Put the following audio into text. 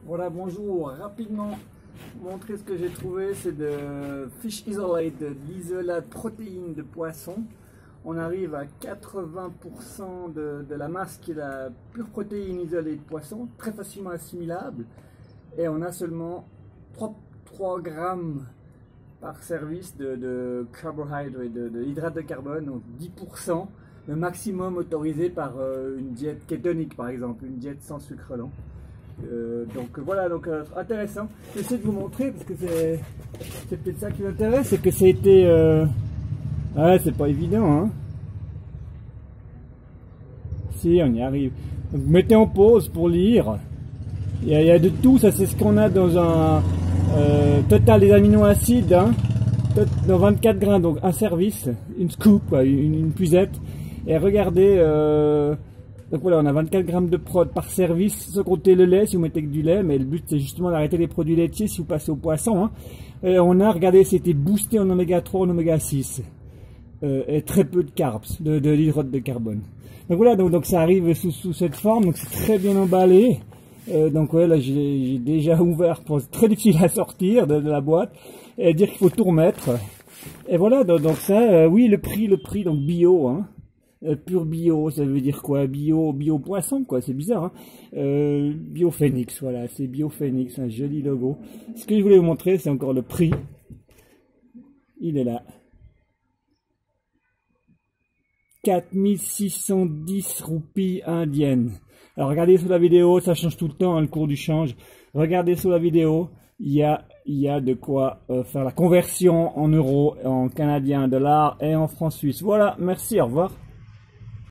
Voilà, bonjour. Rapidement, montrer ce que j'ai trouvé, c'est de Fish Isolate, de l'isolate protéine de poisson. On arrive à 80% de la masse qui est la pure protéine isolée de poisson, très facilement assimilable. Et on a seulement 3 grammes par service de carbohydrate, de hydrate de carbone, donc 10%, le maximum autorisé par une diète kétonique par exemple, une diète sans sucre lent. Donc voilà, intéressant. J'essaie de vous montrer parce que c'est peut-être ça qui m'intéresse, c'est que c'était ouais, c'est pas évident, hein. Si, on y arrive. Donc, vous mettez en pause pour lire. Il y a de tout, ça c'est ce qu'on a dans un total des aminoacides, hein, dans 24 grains, donc un service, une scoop, quoi, une puisette. Et regardez, donc voilà, on a 24 grammes de prod par service, sans compter le lait si vous mettez que du lait, mais le but c'est justement d'arrêter les produits laitiers si vous passez au poisson, hein. Et on a, regardé, c'était boosté en oméga 3, en oméga 6, et très peu de carbs, de l'hydrate de carbone. Donc voilà, donc ça arrive sous cette forme, donc c'est très bien emballé. Donc ouais, là j'ai déjà ouvert, c'est très difficile à sortir de la boîte, et dire qu'il faut tout remettre. Et voilà, donc ça, oui, le prix, donc bio, hein. Pur bio, ça veut dire quoi? Bio poisson, quoi, c'est bizarre, hein. Biophénix, voilà, c'est Biophénix, un joli logo. Ce que je voulais vous montrer, c'est encore le prix. Il est là. 4610 roupies indiennes. Alors regardez sur la vidéo, ça change tout le temps, hein, le cours du change. Regardez sur la vidéo, il y a de quoi faire la conversion en euros, en canadiens, dollars et en francs suisses. Voilà, merci, au revoir.